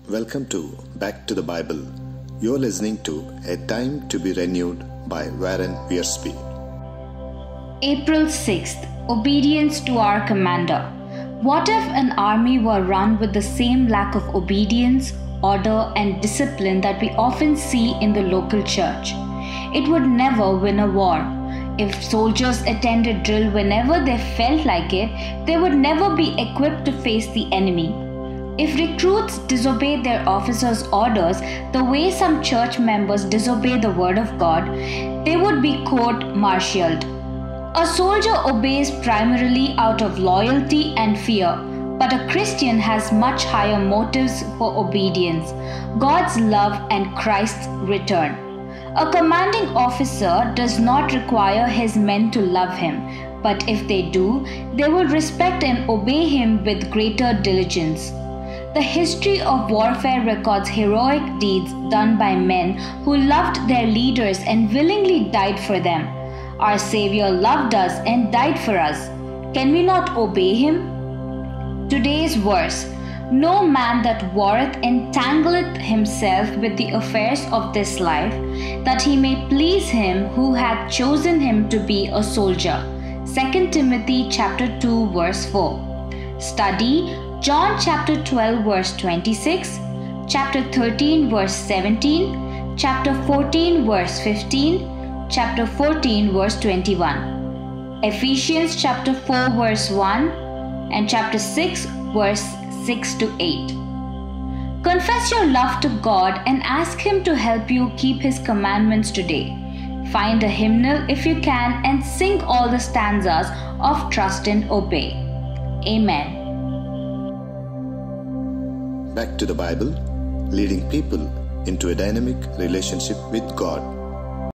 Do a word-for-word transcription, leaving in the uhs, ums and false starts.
Welcome to Back to the Bible. You're listening to A Time to be Renewed by Warren Wiersbe. April sixth. Obedience to our commander. What if an army were run with the same lack of obedience, order, and discipline that we often see in the local church? It would never win a war. If soldiers attended drill whenever they felt like it, they would never be equipped to face the enemy. If recruits disobeyed their officers' orders the way some church members disobey the word of God, they would be court-martialed. A soldier obeys primarily out of loyalty and fear, but a Christian has much higher motives for obedience: God's love and Christ's return. A commanding officer does not require his men to love him, but if they do, they will respect and obey him with greater diligence. The history of warfare records heroic deeds done by men who loved their leaders and willingly died for them. Our Savior loved us and died for us. Can we not obey him? Today's verse: No man that warreth entangleth himself with the affairs of this life, that he may please him who hath chosen him to be a soldier. Second Timothy chapter two verse four. Study John chapter twelve verse twenty-six, chapter thirteen verse seventeen, chapter fourteen verse fifteen, chapter fourteen verse twenty-one. Ephesians chapter four verse one and chapter six verse six to eight. Confess your love to God and ask Him to help you keep His commandments today. Find a hymnal if you can and sing all the stanzas of Trust and Obey. Amen. Back to the Bible, leading people into a dynamic relationship with God.